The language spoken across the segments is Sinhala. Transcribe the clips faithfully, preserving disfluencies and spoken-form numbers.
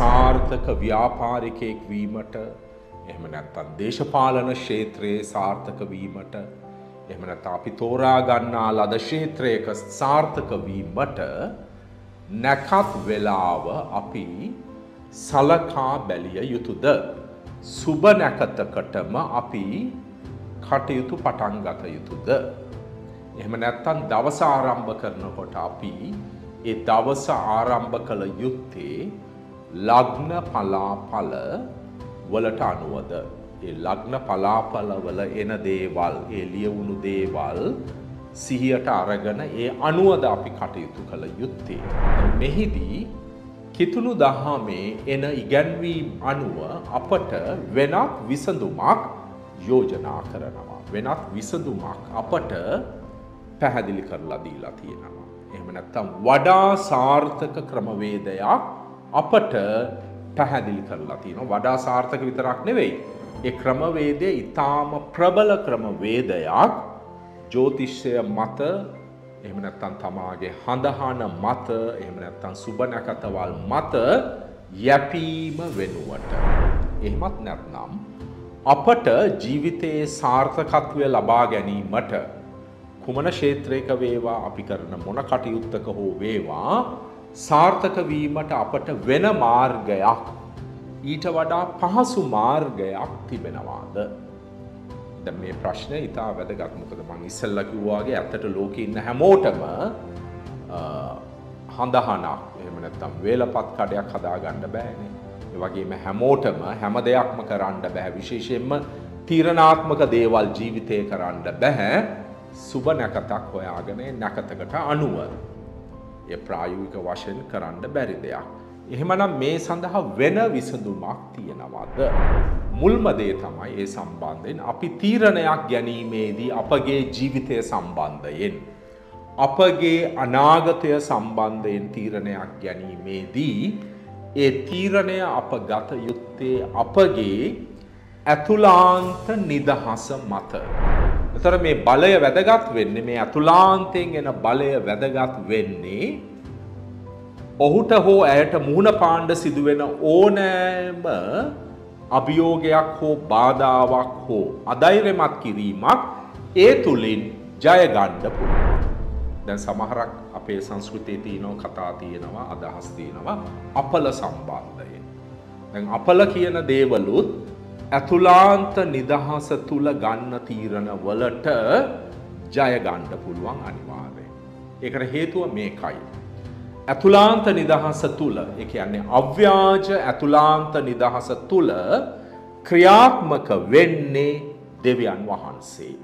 සාර්ථක ව්‍යාපාරිකයෙක් වීමට, එහෙම නැත්නම් දේශපාලන ක්ෂේත්‍රයේ සාර්ථක වීමට, එහෙම නැත්නම් අපි තෝරා ගන්නා ලද ක්ෂේත්‍රයක සාර්ථක වීමට නැකත් වේලාව අපි සලකා බැලිය යුතුද? සුබ නැකතකටම අපි කටයුතු පටන් ගත යුතුද? එහෙම නැත්නම් දවස ආරම්භ කරනකොට අපි ඒ දවස ආරම්භ කළ යුත්තේ ලග්න පලාඵල වලට අනුවද? ඒ ලග්න පලාඵල වල එන දේවල්, ඒ ලියවුණු දේවල් සිහියට අරගෙන ඒ අනුවද අපි කටයුතු කළ යුත්තේ. මෙහිදී කිතුණු දහමේ එන ඉගැන්වීම් අනුව අපට වෙනත් විසඳුමක් යෝජනා කරනවා. වෙනත් විසඳුමක් අපට පැහැදිලි කරලා දීලා තියෙනවා. එහෙම නැත්නම් වඩා සාර්ථක ක්‍රමවේදයක් අපට පැහැදිලි කරලා තියෙනවා. වඩා සාර්ථක විතරක් නෙවෙයි. ඒ ක්‍රමවේදය ඊටාම ප්‍රබල ක්‍රමවේදයක්. ජ්‍යොතිෂය මත, එහෙම නැත්නම් තමාගේ හඳහන මත, එහෙම නැත්නම් සුබ නැකතවල් මත යැපීම වෙනුවට. එහෙමත් නැත්නම් අපට ජීවිතයේ සාර්ථකත්වය ලබා ගැනීමට කුමන ක්ෂේත්‍රයක වේවා, අපි කරන මොන කටයුත්තක හෝ වේවා, සාර්ථක වීමට අපට වෙන මාර්ගයක්, ඊට වඩා පහසු මාර්ගයක් තිබෙනවාද? දැන් මේ ප්‍රශ්නේ ඉතා වැදගත්. මොකද මම ඉස්සෙල්ලා කිව්වා වගේ ඇත්තට ලෝකේ ඉන්න හැමෝටම හඳහනක්, එහෙම නැත්නම් වේලපත් කඩයක් හදාගන්න බෑනේ. ඒ වගේම හැමෝටම හැම දෙයක්ම කරන්න බෑ. විශේෂයෙන්ම තීරණාත්මක දේවල් ජීවිතේ කරන්න බෑ. සුබ නැකතක් හොයාගෙන නැකතකට අනුව ඒ ප්‍රායෝගික වශයෙන් කරන්න බැරි දෙයක්. එහෙමනම් මේ සඳහා වෙන විසඳුමක් තියනවද? මුල්ම දේ තමයි ඒ සම්බන්ධයෙන් අපි තීරණයක් ගැනීමේදී අපගේ ජීවිතය සම්බන්ධයෙන්, අපගේ අනාගතය සම්බන්ධයෙන් තීරණයක් ගැනීමේදී ඒ තීරණය අප ගත යුත්තේ අපගේ ඇතුළාන්ත නිදහස මත. එතකොට මේ බලය වැදගත් වෙන්නේ, මේ ඇතුළාන්තයෙන් එන බලය වැදගත් වෙන්නේ ඔහුට හෝ ඇයට මුහුණ පාණ්ඩ සිදුවෙන ඕනෑම අභියෝගයක් හෝ බාධාවක් හෝ අධෛර්යමත් කිරීමක් ඒ තුලින් ජය ගන්න පුළුවන්. දැන් සමහරක් අපේ සංස්කෘතියේ තියෙනවා, කතා තියෙනවා, අදහස් තියෙනවා අපල සම්බන්ධයෙන්. දැන් අපල කියන දේවලුත් ඇතුළාන්ත නිදහස තුල ගන්න තීරණ වලට ජය ගන්න පුළුවන් අනිවාර්යයෙන්. ඒකට හේතුව මේකයි. ඇතුළාන්ත නිදහස තුල, ඒ කියන්නේ අව්‍යාජ ඇතුළාන්ත නිදහස තුල ක්‍රියාත්මක වෙන්නේ දෙවියන් වහන්සේ.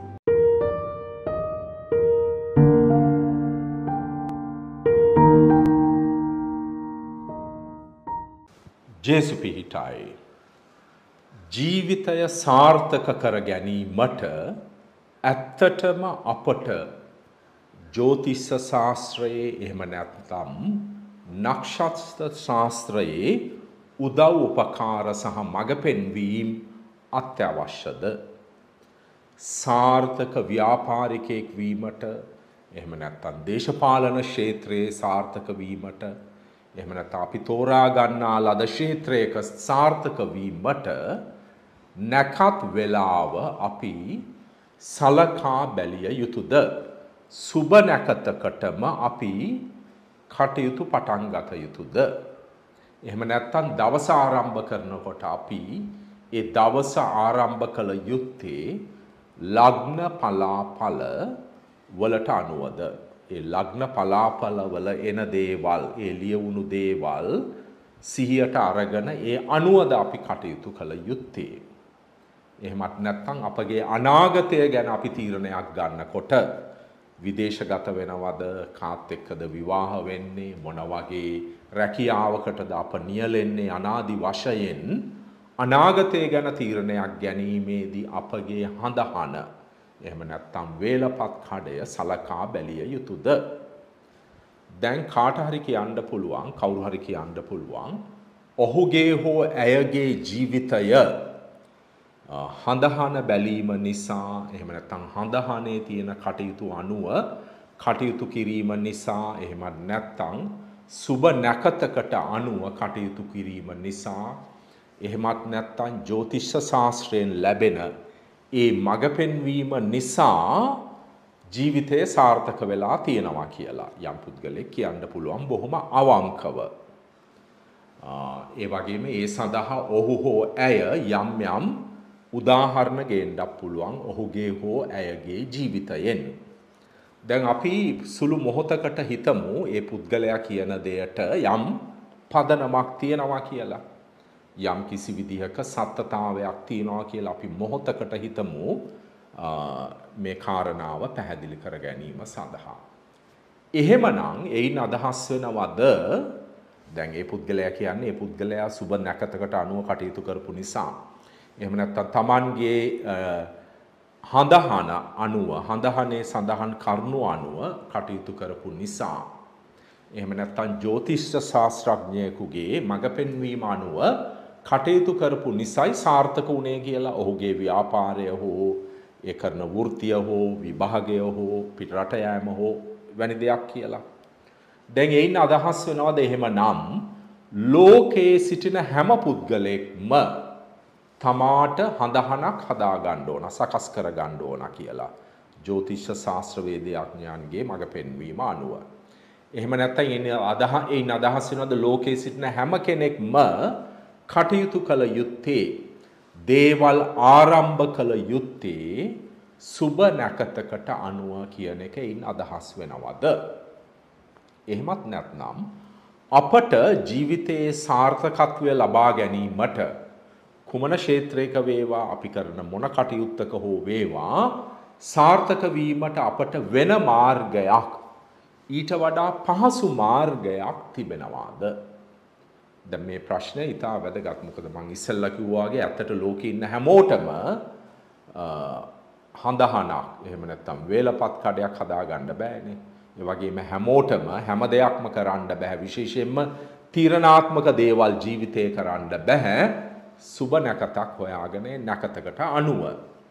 ජේසු පිහිටයි. ජීවිතය සාර්ථක කර ගැනීමට ඇත්තටම අපට ජ්‍යොතිෂ ශාස්ත්‍රයේ, එහෙම නැත්නම් නක්ෂත්‍ර ශාස්ත්‍රයේ උදව් උපකාර සහ මඟ පෙන්වීම අත්‍යවශ්‍යද? සාර්ථක ව්‍යාපාරිකයෙක් වීමට, එහෙම නැත්නම් දේශපාලන ක්ෂේත්‍රයේ සාර්ථක වීමට, එහෙම නැත්නම් අපි තෝරා ගන්නා ලද ක්ෂේත්‍රයක සාර්ථක වීමට නැකත් වේලාව අපි සලකා බැලිය යුතුද? සුබ නැකතකටම අපි කටයුතු පටන් ගත යුතුද? එහෙම නැත්නම් දවස ආරම්භ කරනකොට අපි ඒ දවස ආරම්භ කළ යුත්තේ ලග්න පලාඵල වලට අනුවද? ඒ ලග්න පලාඵල වල එන දේවල්, ඒ ලියවුණු දේවල් සිහියට අරගෙන ඒ අනුවද අපි කටයුතු කළ යුත්තේ. එහෙමත් නැත්නම් අපගේ අනාගතය ගැන අපි තීරණයක් ගන්නකොට විදේශගත වෙනවද, කාත් එක්කද විවාහ වෙන්නේ, මොන වගේ රැකියාවකටද අප නියැලෙන්නේ, අනාදි වශයෙන් අනාගතය ගැන තීරණයක් ගැනීමේදී අපගේ හඳහන, එහෙම නැත්නම් වේලපත් කඩය සලකා බැලිය යුතුද? දැන් කාට හරි කියන්න පුළුවන්, කවුරු හරි කියන්න පුළුවන්, ඔහුගේ හෝ ඇයගේ ජීවිතය හඳහන බැලීම නිසා, එහෙම නැත්නම් හඳහනේ තියෙන කටයුතු අනුව කටයුතු කිරීම නිසා, එහෙම නැත්නම් සුබ නැකතකට අනුව කටයුතු කිරීම නිසා එහෙමත් නැත්නම් ජ්‍යොතිෂ ශාස්ත්‍රයෙන් ලැබෙන ඒ මඟ පෙන්වීම නිසා ජීවිතය සාර්ථක වෙලා තියෙනවා කියලා යම් පුද්ගලෙක් කියන්න පුළුවන් බොහොම අවංකව. ඒ වගේම ඒ සඳහා ඔහු හෝ ඇය යම් යම් උදාහරණ ගේන්නත් පුළුවන් ඔහුගේ හෝ ඇයගේ ජීවිතයෙන්. දැන් අපි සුළු මොහොතකට හිතමු ඒ පුද්ගලයා කියන දෙයට යම් පදනමක් තියෙනවා කියලා. යම් කිසි විදිහක සත්‍යතාවයක් තියෙනවා කියලා අපි මොහොතකට හිතමු මේ කාරණාව පැහැදිලි කර ගැනීම සඳහා. එහෙමනම් එයින් අදහස් වෙනවද දැන් ඒ පුද්ගලයා කියන්නේ ඒ පුද්ගලයා සුබ නැකතකට අනුව කටයුතු කරපු නිසා එහෙම නැත්නම් Tamanගේ හඳහන අනුව හඳහනේ සඳහන් කරුණු අනුව කටයුතු කරපු නිසා එහෙම නැත්නම් ජ්‍යොතිෂ ශාස්ත්‍රඥයෙකුගේ මඟ පෙන්වීම අනුව කටයුතු කරපු නිසයි සාර්ථක වුණේ කියලා ඔහුගේ ව්‍යාපාරය හෝ ඒ කරන වෘත්තිය හෝ විභාගය හෝ පිටරට යෑම හෝ වැනි දෙයක් කියලා. දැන් එයින් අදහස් වෙනවද එහෙමනම් ලෝකයේ සිටින හැම පුද්ගලෙක්ම තමාට හඳහනක් හදා ගන්න ඕන සකස් කර ගන්න ඕන කියලා ජ්‍යොතිෂ ශාස්ත්‍ර වේදඥයන්ගේ මඟ පෙන්වීම අනුව. එහෙම නැත්නම් එයින් අදහ එයින් අදහස් වෙනවද ලෝකයේ සිටින හැම කෙනෙක්ම කටයුතු කළ යුත්තේ දේවල් ආරම්භ කළ යුත්තේ සුබ නැකතකට අනුව කියන එක එයින් අදහස් වෙනවද? එහෙමත් නැත්නම් අපට ජීවිතයේ සාර්ථකත්වය ලබා ගැනීමට කුමන ක්ෂේත්‍රයක වේවා අපි කරන මොන කටයුත්තක හෝ වේවා සාර්ථක වීමට අපට වෙන මාර්ගයක් ඊට වඩා පහසු මාර්ගයක් තිබෙනවාද? දැන් මේ ප්‍රශ්නේ ඉතා වැදගත්. මොකද මම ඉස්සෙල්ලා කිව්වා වගේ ඇත්තට ලෝකේ ඉන්න හැමෝටම හඳහනක් එහෙම නැත්නම් වේලපත් කඩයක් හදා ගන්න බෑනේ. ඒ වගේම හැමෝටම හැම දෙයක්ම කරන්න බෑ. විශේෂයෙන්ම තීරණාත්මක දේවල් ජීවිතේ කරන්න බෑ. සුබ නැකතක් හොයාගෙන නැකතකට අනුව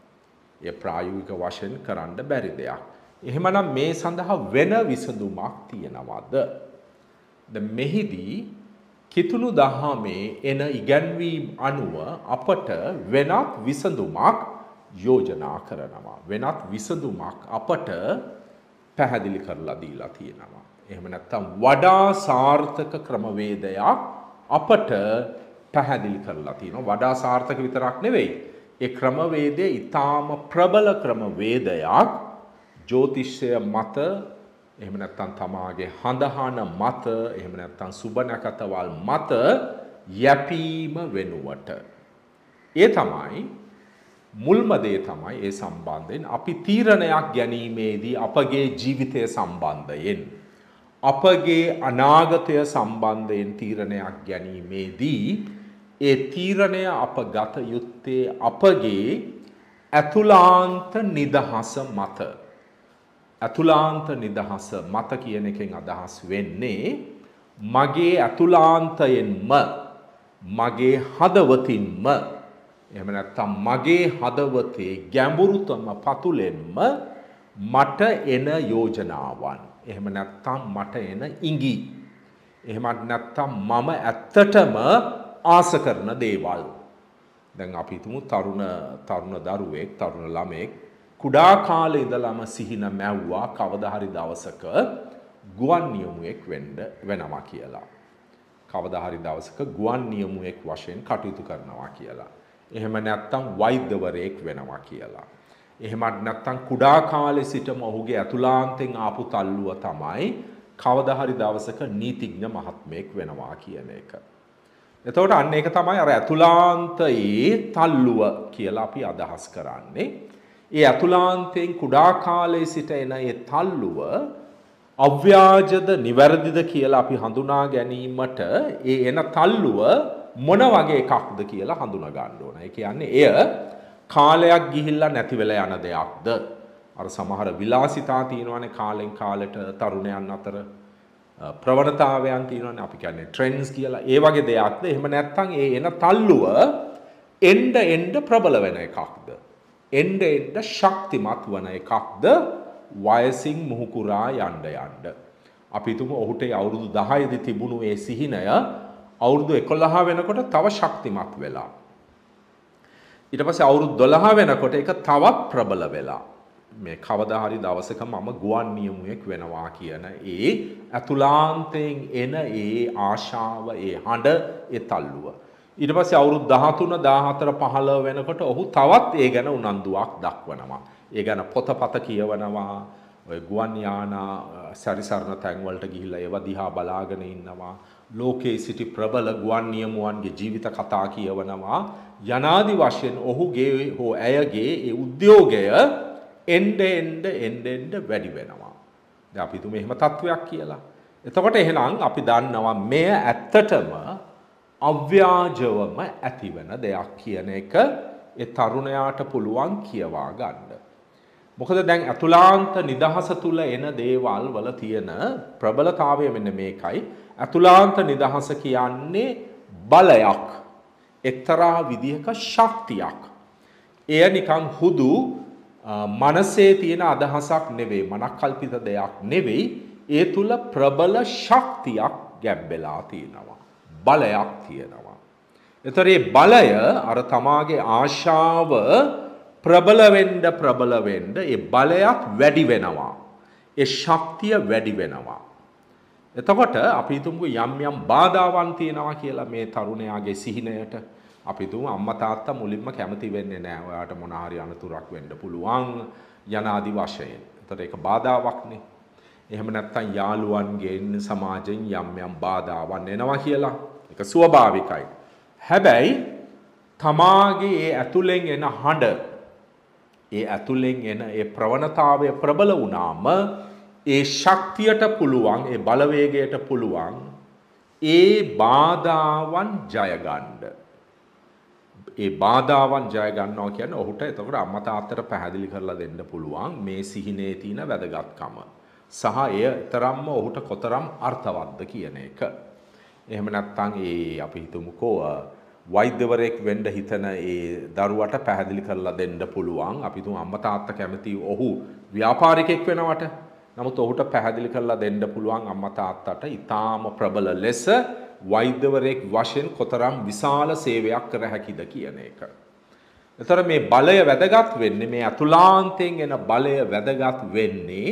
ඒ ප්‍රායෝගික වශයෙන් කරන්න බැරි දෙයක්. එහෙමනම් මේ සඳහා වෙන විසඳුමක් තියනවද? දැන් මෙහිදී කිතුණු දහමේ එන ඉගැන්වීම් අනුව අපට වෙනත් විසඳුමක් යෝජනා කරනවා. වෙනත් විසඳුමක් අපට පැහැදිලි කරලා දීලා තියෙනවා. එහෙම නැත්නම් වඩා සාර්ථක ක්‍රමවේදයක් අපට පැහැදිලි කරලා තියෙනවා. වඩා සාර්ථක විතරක් නෙවෙයි. ඒ ක්‍රමවේදය ඊටාම ප්‍රබල ක්‍රමවේදයක් ජ්‍යොතිෂය මත එහෙම නැත්නම් තමාගේ හඳහන මත එහෙම නැත්නම් සුබ නැකතවල් මත යැපීම වෙනුවට ඒ තමයි මුල්ම දේ තමයි ඒ සම්බන්ධයෙන් අපි තීරණයක් ගැනීමේදී අපගේ ජීවිතය සම්බන්ධයෙන් අපගේ අනාගතය සම්බන්ධයෙන් තීරණයක් ගැනීමේදී ඒ තීරණය අප ගත යුත්තේ අපගේ අතුලාන්ත නිදහස මත. අතුලාන්ත නිදහස මත කියන එකෙන් අදහස් වෙන්නේ මගේ අතුලාන්තයෙන්ම මගේ හදවතින්ම එහෙම නැත්නම් මගේ හදවතේ ගැඹුරුතම පතුලෙන්ම මට එන යෝජනාවන් එහෙම නැත්නම් මට එන ඉඟි එහෙම නැත්නම් මම ඇත්තටම ආස කරන දේවල්. දැන් අපි හිතමු තරුණ තරුණ දරුවෙක් තරුණ ළමෙක් කුඩා කාලේ ඉඳලම සිහින මැව්වා කවදා හරි දවසක ගුවන් නියමුවෙක් වෙන්න වෙනවා කියලා. කවදා හරි දවසක ගුවන් නියමුවෙක් වශයෙන් කටයුතු කරනවා කියලා. එහෙම නැත්නම් වෛද්‍යවරයෙක් වෙනවා කියලා. එහෙමත් නැත්නම් කුඩා කාලේ සිටම ඔහුගේ අතුලාන්තෙන් ආපු තල්ලුව තමයි කවදා හරි දවසක නීතිඥ මහත්මයෙක් වෙනවා කියන එක. එතකොට අන්න ඒක තමයි අර අතුලාන්තයේ තල්ලුව කියලා අපි අදහස් කරන්නේ. ඒ අතුලාන්තයෙන් කුඩා කාලයේ සිට එන ඒ තල්ලුව අව්‍යාජද නිවැරදිද කියලා අපි හඳුනා ගැනීමට ඒ එන තල්ලුව මොන වගේ එකක්ද කියලා හඳුනා ගන්න ඕන. ඒ කියන්නේ එය කාලයක් ගිහිල්ලා නැති වෙලා යන දෙයක්ද? අර සමහර විලාසිතා තියෙනවානේ කාලෙන් කාලෙට තරුණයන් අතර ප්‍රවණතාවයන් තියෙනවානේ අපි කියන්නේ ට්‍රෙන්ඩ්ස් කියලා. ඒ වගේ දෙයක්ද? එහෙම නැත්නම් ඒ එන තල්ලුව එන්න එන්න ප්‍රබල වෙන එකක්ද? එන්න එන්න ශක්තිමත් වන එකක්ද? වයසින් මුහුකුරා යන්න යන්න. අපි හිතමු ඔහුට අවුරුදු දහය දී තිබුණු ඒ සිහිනය අවුරුදු එකොළහ වෙනකොට තව ශක්තිමත් වෙලා. ඊට පස්සේ අවුරුදු දොළහ වෙනකොට ඒක තවත් ප්‍රබල වෙලා. මේ කවදා හරි දවසක මම ගුවන් නියමුවෙක් වෙනවා කියන ඒ අතුලාන්තයෙන් එන ඒ ආශාව, ඒ හඬ, ඒ තල්ලුව. ඊට පස්සේ අවුරුදු දහතුන දහහතර පහළොව වෙනකොට ඔහු තවත් ඒ ගැන උනන්දුවක් දක්වනවා. ඒ ගැන පොතපත කියවනවා. ඔය ගුවන් යානා සැරිසරන තැන් වලට ගිහිල්ලා ඒව දිහා බලාගෙන ඉන්නවා. ලෝකයේ සිටි ප්‍රබල ගුවන් නියමුවන්ගේ ජීවිත කතා කියවනවා. යනාදි වශයෙන් ඔහුගේ හෝ ඇයගේ ඒ උද්‍යෝගය එන්න එන්න එන්න එන්න වැඩි වෙනවා. දැන් අපි තුමේ එහෙම තත්වයක් කියලා. එතකොට එහෙනම් අපි දන්නවා මෙය ඇත්තටම අව්‍යාජවම ඇතිවෙන දෙයක් කියන එක ඒ තරුණයාට පුළුවන් කියවා ගන්න. මොකද දැන් අතුලාන්ත නිදහස තුල එන දේවල් වල තියෙන ප්‍රබලතාවය මෙන්න මේකයි. අතුලාන්ත නිදහස කියන්නේ බලයක්, එක්තරා විදිහක ශක්තියක්. එය නිකන් හුදු මනසේ තියෙන අදහසක් නෙවෙයි, මනක්කල්පිත දෙයක් නෙවෙයි. ඒ තුල ප්‍රබල ශක්තියක් ගැබ්බෙලා තියෙනවා, බලයක් තියෙනවා. ඒතර මේ බලය අර තමාගේ ආශාව ප්‍රබල වෙන්න ප්‍රබල වෙන්න ඒ බලයත් වැඩි වෙනවා, ඒ ශක්තිය වැඩි වෙනවා. එතකොට අපි හිතමු යම් යම් බාධාවන් තියෙනවා කියලා මේ තරුණයාගේ සිහිනයට. අපි හිතමු අම්මා තාත්තා මුලින්ම කැමති වෙන්නේ නැහැ. ඔයාට මොන හරි අනතුරක් වෙන්න පුළුවන් යනාදි වශයෙන්. එතකොට ඒක බාධාවක්නේ. එහෙම නැත්නම් යාළුවන්ගෙන් සමාජයෙන් යම් යම් බාධාවන් එනවා කියලා. ඒක ස්වභාවිකයි. හැබැයි තමාගේ ඒ ඇතුලෙන් එන හඬ, ඒ ඇතුලෙන් එන ඒ ප්‍රවණතාවය ප්‍රබල වුණාම ඒ ශක්තියට පුළුවන්, ඒ බලවේගයට පුළුවන් ඒ බාධාවන් ජය ගන්න. ඒ බාධාවන් ජය ගන්නවා කියන්නේ ඔහුට එතකොට අම්මා තාත්තට පැහැදිලි කරලා දෙන්න පුළුවන් මේ සිහිනේ තියෙන වැදගත්කම සහ එය තරම්ම ඔහුට කොතරම් අර්ථවත්ද කියන එක. එහෙම නැත්නම් ඒ අපි හිතමුකෝ වෛද්‍යවරයෙක් වෙන්න හිතන ඒ දරුවට පැහැදිලි කරලා දෙන්න පුළුවන්. අපි තුමු අම්මා තාත්තා කැමති ඔහු ව්‍යාපාරිකයෙක් වෙනවට. නමුත් ඔහුට පැහැදිලි කරලා දෙන්න පුළුවන් අම්මා තාත්තට ඊටාම ප්‍රබල ලෙස වෛද්‍යවරයෙක් වශයෙන් කොතරම් විශාල සේවයක් කර හැකිද කියන එක. ඒතර මේ බලය වැදගත් වෙන්නේ, මේ අතුලාන්තයෙන් එන බලය වැදගත් වෙන්නේ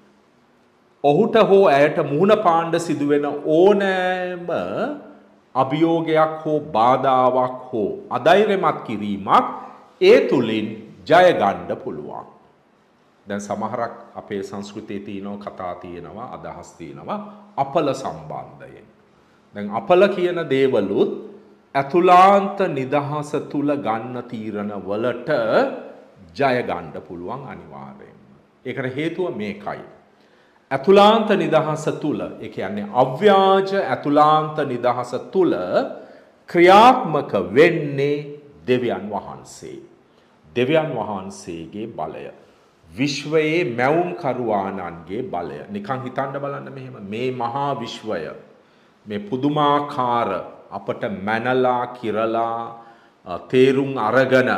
ඔහුට හෝ ඇයට මුහුණ පාණ්ඩ සිදුවෙන ඕනෑම අභියෝගයක් හෝ බාධාවක් හෝ අධෛර්යමත් කිරීමක් ඒ තුලින් ජය ගන්න පුළුවන්. දැන් සමහරක් අපේ සංස්කෘතියේ තියෙනවා, කතා තියෙනවා, අදහස් තියෙනවා අපල සම්බන්ධයෙන්. දැන් අපල කියන දේවලුත් අතුලාන්ත නිදහස තුල ගන්න තීරණ වලට ජය ගන්න පුළුවන් අනිවාර්යයෙන්ම. ඒකට හේතුව මේකයි. අතුලාන්ත නිදහස තුල, ඒ කියන්නේ අව්‍යාජ අතුලාන්ත නිදහස තුල ක්‍රියාත්මක වෙන්නේ දෙවියන් වහන්සේ. දෙවියන් වහන්සේගේ බලය. විශ්වයේ මැවුම් කරුවාණන්ගේ බලය. නිකන් හිතන්න බලන්න මෙහෙම මේ මහා විශ්වය, මේ පුදුමාකාර අපට මැනලා කිරලා තේරුම් අරගෙන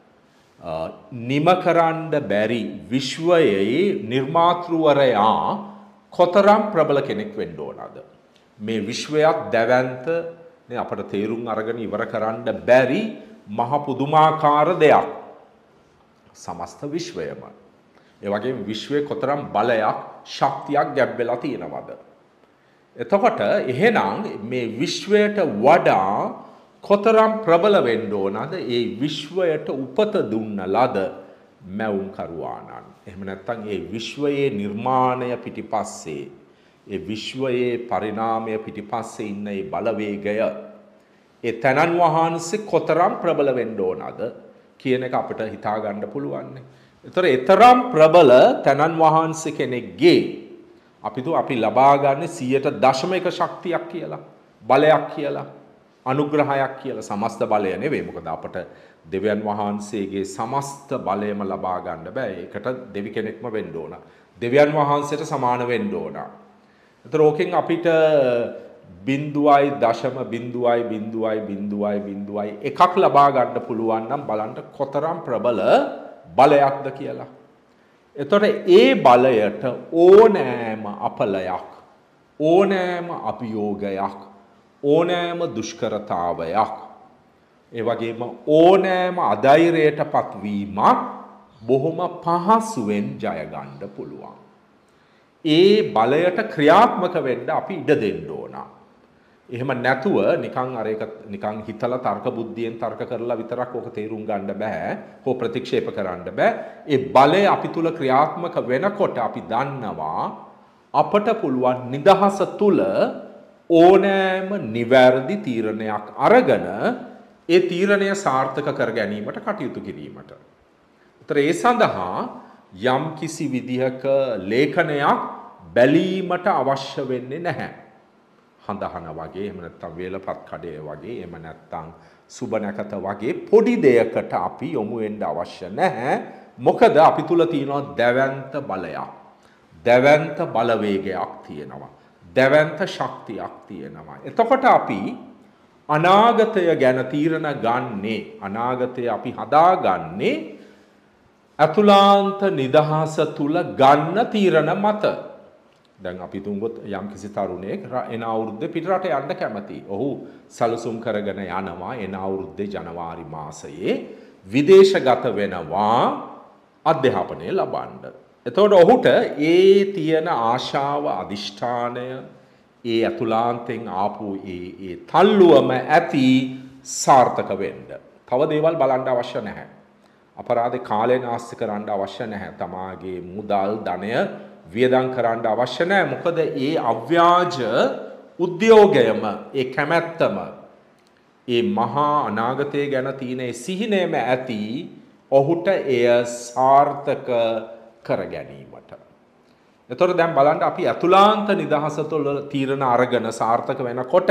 නිම කරන්න බැරි විශ්වයේ නිර්මාතෘවරයා කොතරම් ප්‍රබල කෙනෙක් වෙන්න ඕනද? මේ විශ්වයත් දැවැන්ත නේ අපට තේරුම් අරගෙන ඉවර කරන්න බැරි මහ පුදුමාකාර දෙයක්. සමස්ත විශ්වයම. ඒ වගේම විශ්වයේ කොතරම් බලයක්, ශක්තියක් ගැබ්බෙලා තියෙනවද? එතකොට එහෙනම් මේ විශ්වයට වඩා කොතරම් ප්‍රබල වෙන්න ඕනද ඒ විශ්වයට උපත දුන්න ලද මැවුම් කරුවාණන්. එහෙම නැත්නම් ඒ විශ්වයේ නිර්මාණය පිටිපස්සේ, ඒ විශ්වයේ පරිණාමය පිටිපස්සේ ඉන්න ඒ බලවේගය, ඒ තනන් වහන්සේ කොතරම් ප්‍රබල වෙන්න ඕනද කියන එක අපිට හිතා ගන්න පුළුවන්. ඒතර ඒතරම් ප්‍රබල තනන් වහන්සේ කෙනෙක්ගේ අපි තු අපි ලබා ගන්න සියයට දශම එක ශක්තියක් කියලා, බලයක් කියලා, අනුග්‍රහයක් කියලා. සමස්ත බලය නෙවෙයි. මොකද අපට දෙවියන් වහන්සේගේ සමස්ත බලයම ලබා ගන්න බෑ. ඒකට දෙවි කෙනෙක්ම වෙන්න ඕන. දෙවියන් වහන්සේට සමාන වෙන්න ඕන. ඒතර ඕකෙන් අපිට බිංදුවයි දශම බිංදුවයි බිංදුවයි බිංදුවයි බිංදුවයි එකක් ලබා ගන්න පුළුවන් නම් බලන්න කොතරම් ප්‍රබල බලයක්ද කියලා. එතකොට ඒ බලයට ඕනෑම අපලයක්, ඕනෑම අභියෝගයක් ඕනෑම දුෂ්කරතාවයක් ඒ වගේම ඕනෑම අධෛර්යයටපත් වීමක් බොහොම පහසුවෙන් ජය ගන්න පුළුවන්. ඒ බලයට ක්‍රියාත්මක වෙන්න අපි ඉඩ දෙන්න ඕන. එහෙම නැතුව නිකන් අර එක නිකන් හිතලා තර්ක බුද්ධියෙන් තර්ක කරලා විතරක් ඕක තේරුම් ගන්න බෑ. හෝ ප්‍රතික්ෂේප කරන්න බෑ. ඒ බලය අපි තුල ක්‍රියාත්මක වෙනකොට අපි දන්නවා අපට පුළුවන් නිදහස තුල ඕනෑම නිවැරදි තීරණයක් අරගෙන ඒ තීරණය සාර්ථක කර ගැනීමට කටයුතු කිරීමට. ඒතර ඒ සඳහා යම් කිසි විදිහක ලේඛනයක් බැලීමට අවශ්‍ය වෙන්නේ නැහැ. හඳහන වගේ එහෙම නැත්නම් වේලපත් කඩේ වගේ එහෙම නැත්නම් සුබ නැකත වගේ පොඩි දෙයකට අපි යොමු වෙන්න අවශ්‍ය නැහැ. මොකද අපි තුල තියෙනවා දැවැන්ත බලයක්. දැවැන්ත බලවේගයක් තියෙනවා. දැවැන්ත ශක්තියක් තියෙනවා. එතකොට අපි අනාගතය ගැන තීරණ ගන්නේ අනාගතය අපි හදාගන්නේ අතුලාන්ත නිදහස තුල ගන්න තීරණ මත. දැන් අපි තුංගොත් යම් කිසි තරුණයෙක් එන අවුරුද්දේ පිටරට යන්න කැමතියි. ඔහු සැලසුම් කරගෙන යනවා එන අවුරුද්දේ ජනවාරි මාසයේ විදේශගත වෙනවා අධ්‍යාපනය ලබන්න. එතකොට ඔහුට ඒ තියෙන ආශාව අදිෂ්ඨානය ඒ අතුලාන්තෙන් ආපු ඒ ඒ තල්ලුවම ඇති සාර්ථක වෙන්න. තව දේවල් බලන්න අවශ්‍ය නැහැ. අපරාධේ කාලේ නාස්ති කරන්න අවශ්‍ය නැහැ. තමාගේ මුදල් ධනය වියදම් කරන්න අවශ්‍ය නැහැ. මොකද ඒ අව්‍යාජ උද්‍යෝගයම ඒ කැමැත්තම ඒ මහා අනාගතය ගැන තියෙන සිහිනයම ඇති ඔහුට එය සාර්ථක කර ගැනීමට. එතකොට දැන් බලන්න අපි අතුලාන්ත නිදහස තුළ තීරණ අරගෙන සාර්ථක වෙනකොට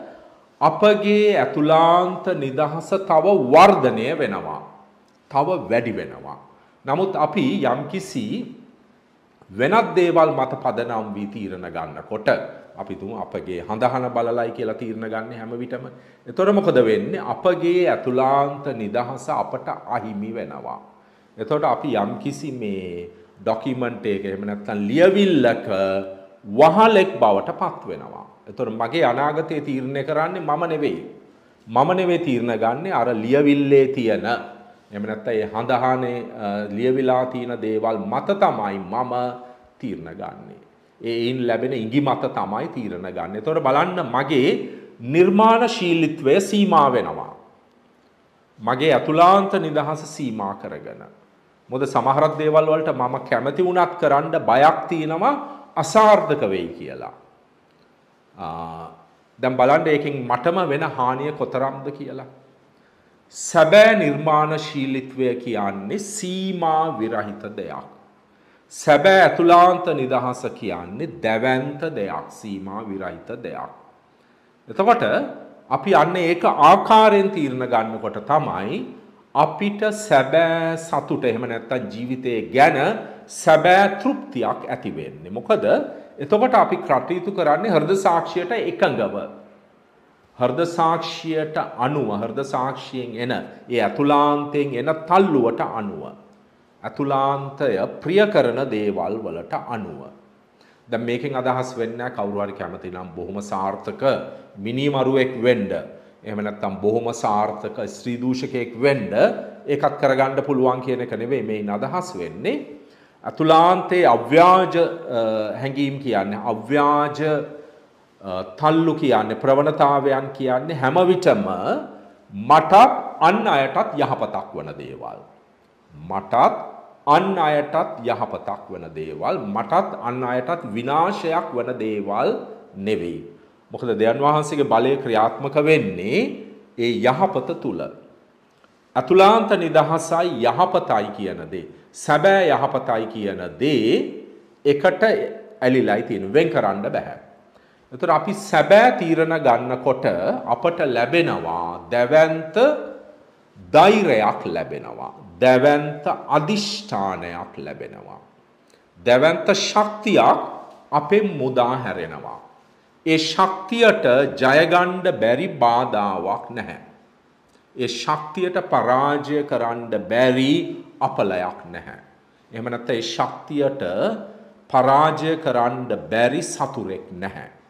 අපගේ අතුලාන්ත නිදහස තව වර්ධනය වෙනවා. තව වැඩි වෙනවා. නමුත් අපි යම්කිසි වෙනත් දේවල් මත පදනම් වී තීරණ ගන්නකොට අපි තුමු අපගේ හඳහන බලලයි කියලා තීරණ ගන්න හැම විටම. එතකොට මොකද වෙන්නේ? අපගේ අතුලාන්ත නිදහස අපට අහිමි වෙනවා. එතකොට අපි යම්කිසි මේ ඩොකියුමන්ට් එක එහෙම නැත්නම් ලියවිල්ලක වහලෙක් බවට පත් වෙනවා. එතකොට මගේ අනාගතය තීරණය කරන්නේ මම නෙවෙයි. මම නෙවෙයි තීරණ ගන්නේ අර ලියවිල්ලේ තියෙන එහෙම නැත්නම් ඒ හඳහනේ ලියවිලා තියෙන දේවල් මත තමයි මම තීරණ ගන්නෙ. ඒයින් ලැබෙන ඉඟි මත තමයි තීරණ ගන්නෙ. එතකොට බලන්න මගේ නිර්මාණශීලීත්වය සීමා වෙනවා. මගේ අතුලාන්ත නිදහස සීමා කරගෙන. මොකද සමහර දේවල් වලට මම කැමති වුණත් කරන්න බයක් තියෙනවා අසාර්ථක වෙයි කියලා. දැන් බලන්න ඒකෙන් මටම වෙන හානිය කොතරම්ද කියලා. සැබෑ නිර්මාණශීලීත්වය කියන්නේ සීමා විරහිත දෙයක්. සැබෑ අතුලාන්ත නිදහස කියන්නේ දැවැන්ත දෙයක්, සීමා විරහිත දෙයක්. එතකොට අපි අන්න ඒක ආකාරයෙන් තීරණ ගන්නකොට තමයි අපිට සැබෑ සතුට එහෙම නැත්නම් ජීවිතයේ ගැන සැබෑ තෘප්තියක් ඇති වෙන්නේ. මොකද එතකොට අපි කටයුතු කරන්නේ හෘද සාක්ෂියට එකඟව. හෘද සාක්ෂියට අනුව හෘද සාක්ෂියෙන් එන ඒ අතුලාන්තයෙන් එන තල්ලුවට අනුව අතුලාන්තය ප්‍රිය කරන දේවල් වලට අනුව. දැන් මේකෙන් අදහස් වෙන්නේ කවුරු හරි කැමති නම් බොහොම සාර්ථක මිනිමරුවෙක් වෙන්න. එහෙම නැත්නම් බොහොම සාර්ථක ස්ත්‍රී දූෂකයෙක් වෙන්න ඒකත් කරගන්න පුළුවන් කියන එක නෙවෙයි මේන් අදහස් වෙන්නේ. අතුලාන්තයේ අව්‍යාජ හැඟීම් කියන්නේ අව්‍යාජ තල්ලු කියන්නේ ප්‍රවණතාවයන් කියන්නේ හැම විටම මටත් අන් අයටත් යහපතක් වන දේවල්. මටත් අන් අයටත් යහපතක් වන දේවල් මටත් අන් අයටත් විනාශයක් වන දේවල් නෙවෙයි. මොකද දෙයයන් වහන්සේගේ බලය ක්‍රියාත්මක වෙන්නේ ඒ යහපත තුල. අතුලාන්ත නිදහසයි යහපතයි කියන දේ, සැබෑ යහපතයි කියන දේ එකට ඇලිලායි තියෙන වෙන් කරන්න බෑ. එතකොට අපි සැබෑ තීරණ ගන්නකොට අපට ලැබෙනවා දැවැන්ත ධෛර්යයක් ලැබෙනවා. දැවැන්ත අදිෂ්ඨානයක් ලැබෙනවා. දැවැන්ත ශක්තියක් අපෙන් මුදා හැරෙනවා. ඒ ශක්තියට ජය ගන්න බැරි බාධාවක් නැහැ. ඒ ශක්තියට පරාජය කරන්න බැරි අපලයක් නැහැ. එහෙම නැත්නම් ඒ ශක්තියට පරාජය කරන්න බැරි සතුරෙක් නැහැ.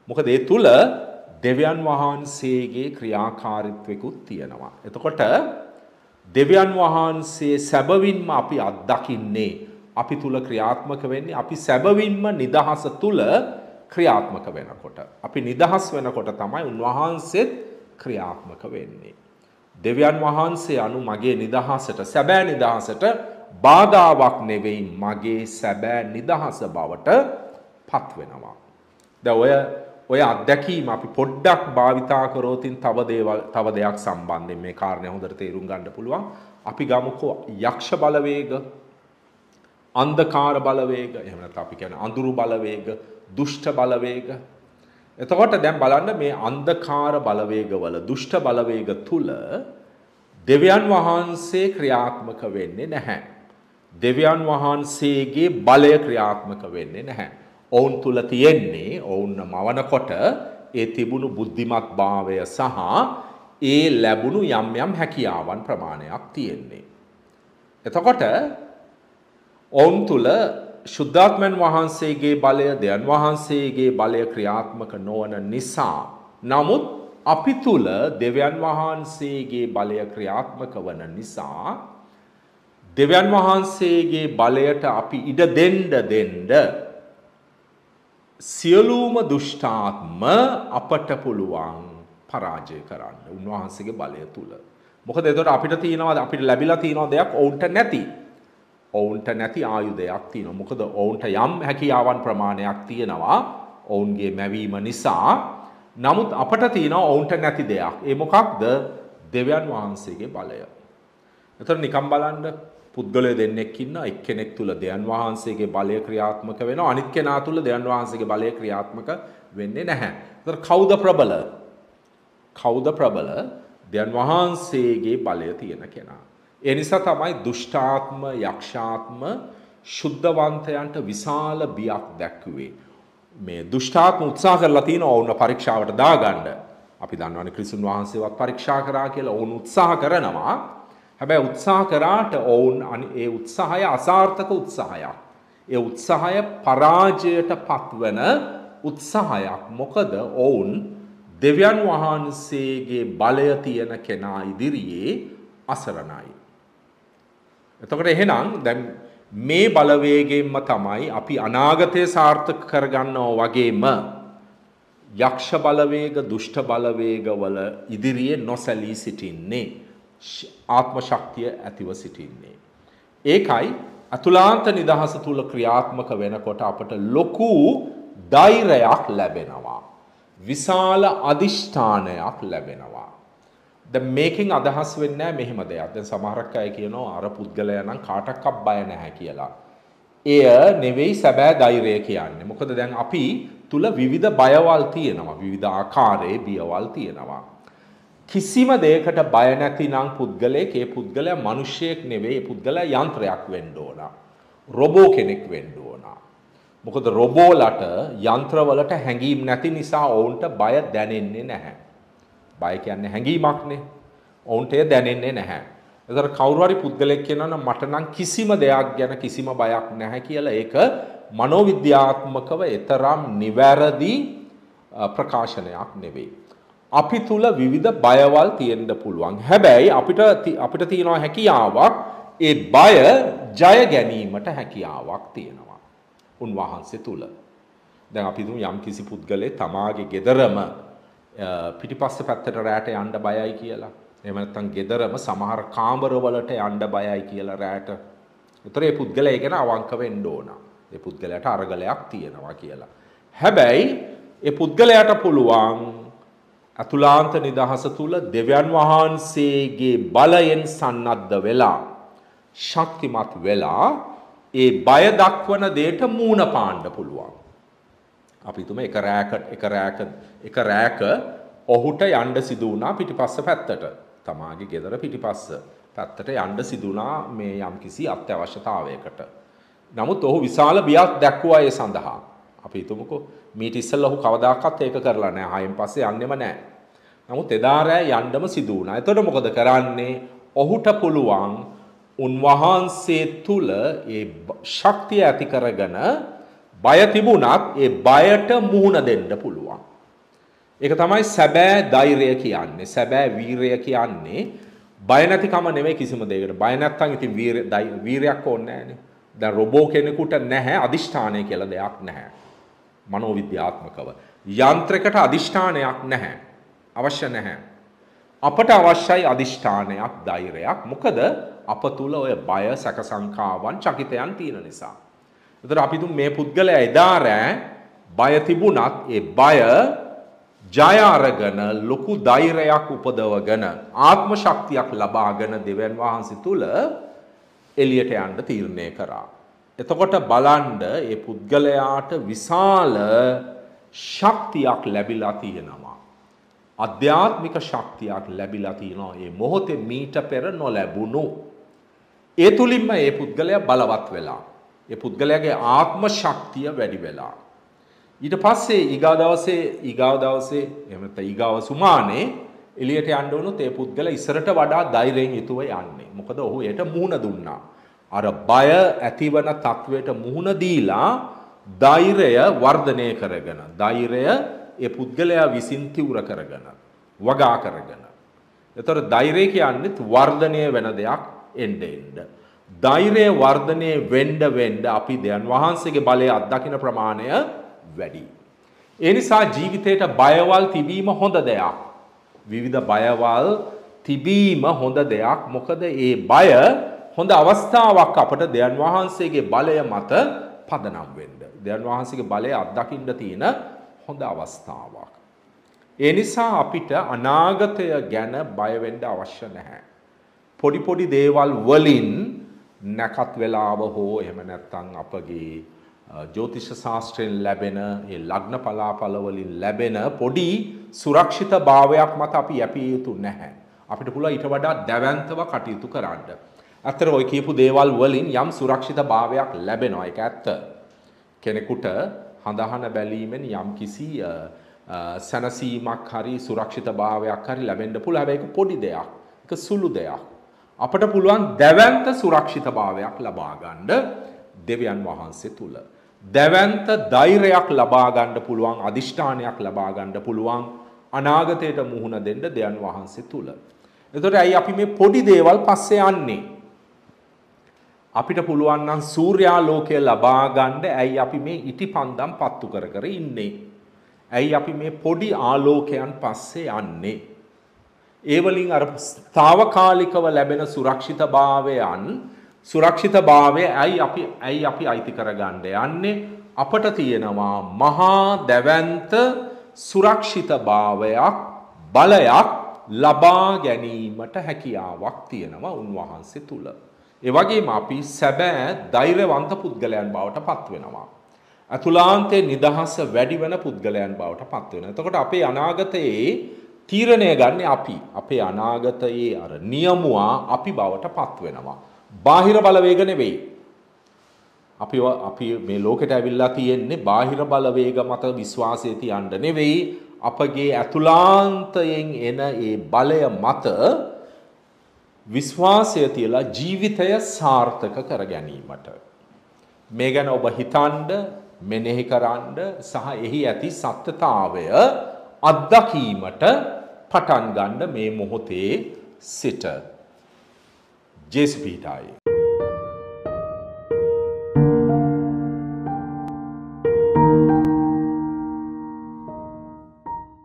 මොකද ඒ තුල දෙවියන් වහන්සේගේ ක්‍රියාකාරීත්වයකුත් තියෙනවා. එතකොට දෙවියන් වහන්සේ සැබවින්ම අපි අත්දකින්නේ අපි තුල ක්‍රියාත්මක වෙන්නේ අපි සැබවින්ම නිදහස තුල ක්‍රියාත්මක වෙනකොට. අපි නිදහස් වෙනකොට තමයි උන්වහන්සේත් ක්‍රියාත්මක වෙන්නේ. දෙවියන් වහන්සේ අනු මගේ නිදහසට සැබෑ නිදහසට බාධාවක් නෙවෙයි මගේ සැබෑ නිදහස බවට පත් වෙනවා. දැන් ඔය ඔය අත්දැකීම අපි පොඩ්ඩක් භාවිතා කරෝතින් තව දේවල් තව දෙයක් සම්බන්ධයෙන් මේ කාරණේ හොඳට තේරුම් ගන්න පුළුවන්. අපි ගමුකෝ යක්ෂ බලවේග, අන්ධකාර බලවේග, එහෙම නැත්නම් අපි කියන්නේ අඳුරු බලවේග, දුෂ්ට බලවේග. එතකොට දැන් බලන්න මේ අන්ධකාර බලවේගවල දුෂ්ට බලවේග තුල දෙවියන් වහන්සේ ක්‍රියාත්මක වෙන්නේ නැහැ. දෙවියන් වහන්සේගේ බලය ක්‍රියාත්මක වෙන්නේ නැහැ. ඔවුන් තුල තියෙන්නේ ඔවුන් මවනකොට ඒ තිබුණු බුද්ධිමත් භාවය සහ ඒ ලැබුණු යම් යම් හැකියාවන් ප්‍රමාණයක් තියෙන්නේ. එතකොට ඔවුන් තුල ශුද්ධාත්මයන් වහන්සේගේ බලය දෙවියන් වහන්සේගේ බලය ක්‍රියාත්මක නොවන නිසා නමුත් අපි තුල දෙවියන් වහන්සේගේ බලය ක්‍රියාත්මක වන නිසා දෙවියන් වහන්සේගේ බලයට අපි ඉඩ දෙන්න දෙන්න සියලුම දුෂ්ටාත්ම අපට පුළුවන් පරාජය කරන්න උන්වහන්සේගේ බලය තුල. මොකද එතකොට අපිට තියෙනවා අපිට ලැබිලා තියෙන දෙයක් ඔවුන්ට නැති. ඔවුන්ට නැති ආයුධයක් තියෙනවා. මොකද ඔවුන්ට යම් හැකියාවන් ප්‍රමාණයක් තියෙනවා ඔවුන්ගේ මැවීම නිසා. නමුත් අපට තියෙනවා ඔවුන්ට නැති දෙයක්. ඒ මොකක්ද? දෙවියන් වහන්සේගේ බලය. එතකොට නිකම් බලන්න පුද්ගලයෝ දෙන්නෙක් ඉන්න එක්කෙනෙක් තුල දෙවියන් වහන්සේගේ බලය ක්‍රියාත්මක වෙනවා අනිත් කෙනා තුල දෙවියන් වහන්සේගේ බලය ක්‍රියාත්මක වෙන්නේ නැහැ. එතකොට කවුද ප්‍රබල? කවුද ප්‍රබල? දෙවියන් වහන්සේගේ බලය තියෙන කෙනා. ඒ නිසා තමයි දුෂ්ටාත්ම යක්ෂාත්ම ශුද්ධවන්තයන්ට විශාල බියක් දැක්ුවේ. මේ දුෂ්ටාත්ම උත්සාහ කරලා තියෙන ඕන පරීක්ෂාවට දාගන්න. අපි දන්නවනේ ක්‍රිස්තුන් වහන්සේවත් පරීක්ෂා කරා කියලා ඕන උත්සාහ කරනවා. හැබැයි උත්සාහ කරාට ඔවුන් ඒ උත්සාහය අසාර්ථක උත්සාහයක්. ඒ උත්සාහය පරාජයට පත්වන උත්සාහයක්. මොකද ඔවුන් දෙවියන් වහන්සේගේ බලය තියෙන කෙනා ඉදිරියේ අසරණයි. එතකොට එහෙනම් දැන් මේ බලවේගයෙන්ම තමයි අපි අනාගතය සාර්ථක කරගන්නව වගේම යක්ෂ බලවේග දුෂ්ට බලවේග වල ඉදිරියේ නොසැලී සිටින්නේ. ආත්ම ශක්තිය ඇතිව සිටින්නේ. ඒකයි අතුලාන්ත නිදහස තුල ක්‍රියාත්මක වෙනකොට අපට ලොකු ධෛර්යයක් ලැබෙනවා. විශාල අදිෂ්ඨානයක් ලැබෙනවා. දැන් මේකෙන් අදහස් වෙන්නේ නැහැ මෙහෙම දෙයක්. දැන් සමහරක් අය කියනවා අර පුද්ගලයා නම් කාටවත් බය නැහැ කියලා. එය නෙවෙයි සැබෑ ධෛර්යය කියන්නේ. මොකද දැන් අපි තුල විවිධ බයවල් තියෙනවා. විවිධ ආකාරයේ බියවල් තියෙනවා. කිසිම දෙයකට බය නැතිනම් පුද්ගලයෙක් ඒ පුද්ගලයා මිනිසෙක් නෙවෙයි ඒ පුද්ගලයා යන්ත්‍රයක් වෙන්න ඕන. රොබෝ කෙනෙක් වෙන්න ඕන. මොකද රොබෝලට යන්ත්‍රවලට හැඟීම් නැති නිසා ඔවුන්ට බය දැනෙන්නේ නැහැ. බය කියන්නේ හැඟීමක්නේ. ඔවුන්ට ඒ දැනෙන්නේ නැහැ. ඒතර කවුරු හරි පුද්ගලයෙක් කියනවා නම් මට නම් කිසිම දෙයක් ගැන කිසිම බයක් නැහැ කියලා ඒක මනෝවිද්‍යාත්මකව ඊතරම් නිවැරදි ප්‍රකාශනයක් නෙවෙයි. අපි තුල විවිධ බයවල් තියෙන්න පුළුවන්. හැබැයි අපිට අපිට තියෙනවා හැකියාවක් ඒ බය ජය ගැනීමට හැකියාවක් තියෙනවා. උන්වහන්සේ තුල. දැන් අපි තුමු යම් කිසි පුද්ගලයෙක් තමාගේ ගෙදරම පිටිපස්ස පැත්තට රැට යන්න බයයි කියලා. එහෙම නැත්නම් ගෙදරම සමහර කාමරවලට යන්න බයයි කියලා රැට. ඒතර ඒ පුද්ගලයා ගැන අවංක වෙන්න ඕන. ඒ පුද්ගලයාට අරගලයක් තියෙනවා කියලා. හැබැයි ඒ පුද්ගලයාට පුළුවන් අතුලාන්ත නිදහස තුල දෙවියන් වහන්සේගේ බලයෙන් සන්නද්ධ වෙලා ශක්තිමත් වෙලා ඒ බය දක්වන දෙයට මූණ පාන්න පුළුවන්. අපි තුම එක රැයකට එක රැයක එක රැයක ඔහුට යන්න සිදු වුණා පිටිපස්ස පැත්තට. තමාගේ ගෙදර පිටිපස්ස පැත්තට යන්න සිදු වුණා මේ යම්කිසි අත්‍යවශ්‍යතාවයකට. නමුත් ඔහු විශාල බියක් දැක්වුවා ඒ සඳහා. අපි හිතමුකෝ මීට ඉස්සෙල්ලා ඔහු කවදාකවත් ඒක කරලා නැහැ. ආයෙත් පස්සේ යන්නෙම නැහැ. නමුත් එදා රෑ යන්නම සිදු වුණා. එතකොට මොකද කරන්නේ? ඔහුට පුළුවන් උන්වහන්සේ තුල ඒ ශක්තිය ඇති කරගෙන බය තිබුණත් ඒ බයට මුහුණ දෙන්න පුළුවන්. ඒක තමයි සැබෑ ධෛර්යය කියන්නේ. සැබෑ වීරය කියන්නේ බය නැතිකම නෙමෙයි කිසිම දෙයකට. බය නැත්තම් ඉතින් වීර වීරයක් ඕනේ නැහැනේ. දැන් රොබෝ කෙනෙකුට නැහැ අදිෂ්ඨානය කියලා දෙයක් නැහැ. මනෝවිද්‍යාත්මකව. යන්ත්‍රයකට අදිෂ්ඨානයක් නැහැ. අවශ්‍ය නැහැ. අපට අවශ්‍යයි අදිෂ්ඨානයක්, ධෛර්යයක්. මොකද අප තුල ඔය බය, සැක සංකාවන්, චකිතයන් තියෙන නිසා. ඒතර අපි තුන් මේ පුද්ගලයා එදා රෑ බය තිබුණත් ඒ බය ජය අරගෙන ලොකු ධෛර්යයක් උපදවගෙන ආත්ම ශක්තියක් ලබාගෙන දෙවියන් වහන්සේ තුල එළියට යන්න තීරණය කරා. එතකොට බලන්න මේ පුද්ගලයාට විශාල ශක්තියක් ලැබිලා තියෙනවා. අධ්‍යාත්මික ශක්තියක් ලැබිලා තියෙනවා. මේ මොහොතේ මීට පෙර නොලැබුණු. ඒ තුලින්ම මේ පුද්ගලයා බලවත් වෙලා. ඒ පුද්ගලයාගේ ආත්ම ශක්තිය වැඩි වෙලා. ඊට පස්සේ ඊගා දවසේ ඊගාව දවසේ එහෙම නැත්නම් ඊගාව සුමානේ එළියට යන්න වුණොත් ඒ පුද්ගලයා ඉස්සරට වඩා ධෛර්යයෙන් යුතුව යන්නේ. මොකද ඔහු ඒට මුහුණ දුන්නා. අර බය ඇතිවන තත්වයට මුහුණ දීලා ධෛර්යය වර්ධනය කරගෙන ධෛර්යය ඒ පුද්ගලයා විසින් තිවුර කරගෙන වගා කරගෙන. ඒතර ධෛර්යය කියන්නේ වර්ධනය වෙන දෙයක් එන්න එන්න. ධෛර්යය වර්ධනය වෙන්න වෙන්න අපි දයන් වහන්සේගේ බලය අත්දකින්න ප්‍රමාණය වැඩි. ඒ නිසා ජීවිතේට බයවල් තිබීම හොඳ දෙයක්. විවිධ බයවල් තිබීම හොඳ දෙයක්. මොකද ඒ බය හොඳ අවස්ථාවක් අපට දයන් වහන්සේගේ බලය මත පදනම් වෙන්න. දයන් වහන්සේගේ බලය අත්දකින්න තියෙන හොඳ අවස්ථාවක්. ඒ නිසා අපිට අනාගතය ගැන බය වෙන්න අවශ්‍ය නැහැ. පොඩි පොඩි දේවල් වලින් නැකත් වෙලාව හෝ එහෙම නැත්නම් අපගේ ජ්‍යොතිෂ ශාස්ත්‍රයෙන් ලැබෙන ඒ ලග්න පලාපල වලින් ලැබෙන පොඩි සුරක්ෂිත භාවයක් මත අපි යැපිය යුතු නැහැ. අපිට පුළුවන් ඊට වඩා දැවැන්තව කටයුතු කරන්න. අතර ඔය කියපු දේවල් වලින් යම් සුරක්ෂිත භාවයක් ලැබෙනවා. ඒක ඇත්ත. කෙනෙකුට හඳහන බැලීමෙන් යම් කිසි සැනසීමක් හරි සුරක්ෂිත භාවයක් හරි ලැබෙන්න පුළුවන්. හැබැයි ඒක පොඩි දෙයක්. ඒක සුළු දෙයක්. අපට පුළුවන් දැවැන්ත සුරක්ෂිත භාවයක් ලබා ගන්න දෙවියන් වහන්සේ තුල. දැවැන්ත ධෛර්යයක් ලබා ගන්න පුළුවන්, අදිෂ්ඨානයක් ලබා ගන්න පුළුවන් අනාගතයට මුහුණ දෙන්න දෙවියන් වහන්සේ තුල. එතකොට ඇයි අපි මේ පොඩි දේවල් පස්සේ යන්නේ? අපිට පුළුවන් නම් සූර්යාලෝකය ලබා ගන්න ඇයි අපි මේ ඉටිපන්දම් පත්තු කර කර ඉන්නේ? ඇයි අපි මේ පොඩි ආලෝකයන් පස්සේ යන්නේ? ඒ වලින් අර తాවකාලිකව ලැබෙන සුරක්ෂිතභාවයන් සුරක්ෂිතභාවය ඇයි අපි ඇයි අපි අයිති කරගන්න යන්නේ? අපට තියෙනවා මහා දැවැන්ත සුරක්ෂිතභාවයක්, බලයක් ලබා ගැනීමට හැකියාවක් තියෙනවා උන්වහන්සේ තුල. ඒ වගේම අපි සැබෑ ධෛර්යවන්ත පුද්ගලයන් බවට පත් වෙනවා. අතුලාන්තයේ නිදහස වැඩි වෙන පුද්ගලයන් බවට පත් වෙනවා. එතකොට අපේ අනාගතයේ තීරණය ගන්න අපි. අපේ අනාගතයේ අර නියමුවා අපි බවට පත් වෙනවා. බාහිර බලවේග නෙවෙයි. අපි අපි මේ ලෝකෙට ඇවිල්ලා තියෙන්නේ බාහිර බලවේග මත විශ්වාසය තියන්න නෙවෙයි. අපගේ අතුලාන්තයෙන් එන ඒ බලය මත විශ්වාසය තියලා ජීවිතය සාර්ථක කර ගැනීමට. මේ ගැන ඔබ හිතන්න, මෙනෙහි කරන්න සහ එහි ඇති සත්‍යතාවය අත්දැකීමට පටන් ගන්න මේ මොහොතේ සිට. ජේසුස් පිටායි